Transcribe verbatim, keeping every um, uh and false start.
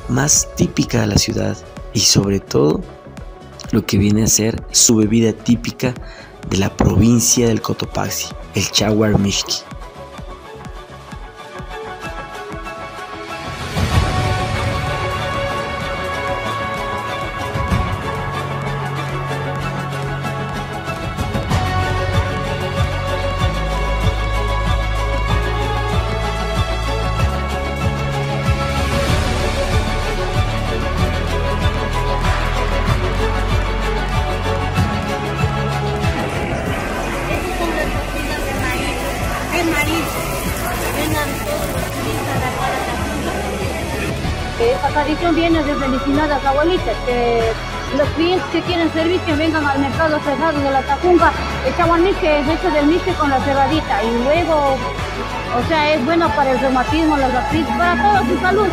más típica de la ciudad y sobre todo lo que viene a ser su bebida típica de la provincia del Cotopaxi, el Chaguar Mishki. Esta tradición viene desde mis finadas abuelitas, que los clientes que quieren servicio vengan al mercado cerrado de la Tacunga. El Chaguar Mishki es hecho del mishki con la cebadita y luego, o sea, es bueno para el reumatismo, la gastritis, para toda su salud.